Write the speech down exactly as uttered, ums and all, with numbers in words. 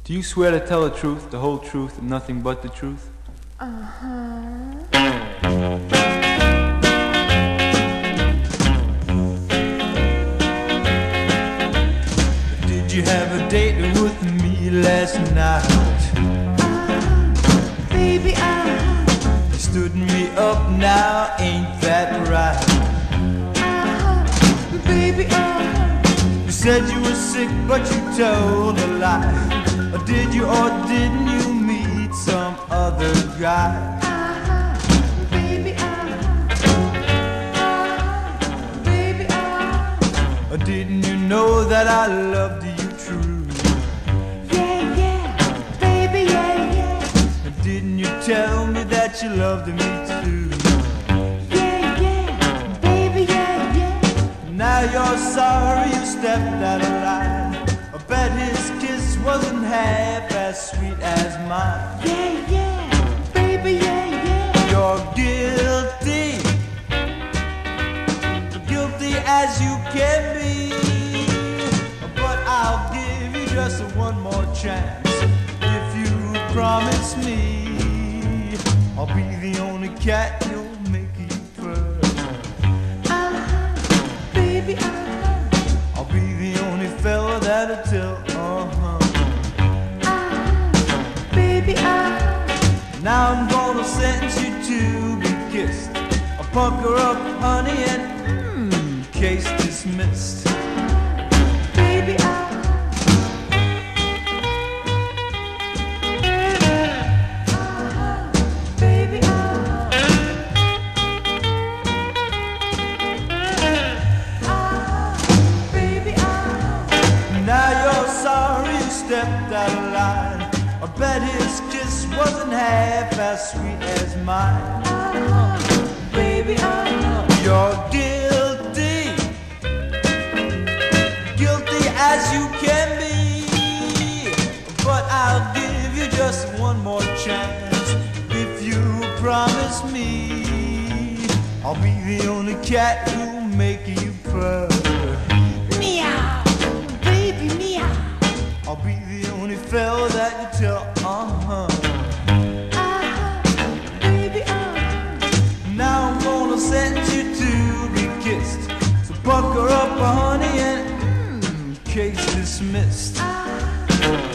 Do you swear to tell the truth, the whole truth, and nothing but the truth? Uh-huh. Did you have a date with me last night? Uh-huh. Baby, uh-huh. You stood me up now, ain't that right? Uh-huh. Baby, uh-huh. You said you were sick, but you told a lie. Or did you or didn't you meet some other guy? Uh-huh. Baby, uh-huh. Uh-huh. Baby, uh-huh. Or didn't you know that I loved you true? Yeah, yeah. Baby, yeah, yeah. Or didn't you tell me that you loved me too? Yeah, yeah. Baby, yeah, yeah. Now you're sorry you stepped out of line. I bet his kiss wasn't half as sweet as mine. Yeah, yeah. Baby, yeah, yeah. You're guilty, guilty as you can be. But I'll give you just one more chance. If you promise me, I'll be the only cat you'll make you purr. Uh-huh. Baby, uh-huh. I'll be the only fella that'll tell, uh-huh. Uh-huh. Baby, uh-huh. Now I'm gonna sentence you to be kissed. I'll pucker up, honey, and mmm, case dismissed. Baby, uh-huh. Uh-huh. Baby, uh-huh. Uh-huh. Baby, uh-huh. Now you're sorry you stepped out of line. I bet his kiss wasn't half as sweet as mine. Uh-huh. Baby, uh-huh. You're guilty, guilty as you can be. But I'll give you just one more chance. If you promise me, I'll be the only cat who'll make you purr. Meow. Baby, meow. I'll be the only fella that you tell, uh-huh. Uh-huh. Baby, uh-huh. Now I'm gonna sentence you to be kissed. So buck her up, honey, and mm, case dismissed. Uh-huh.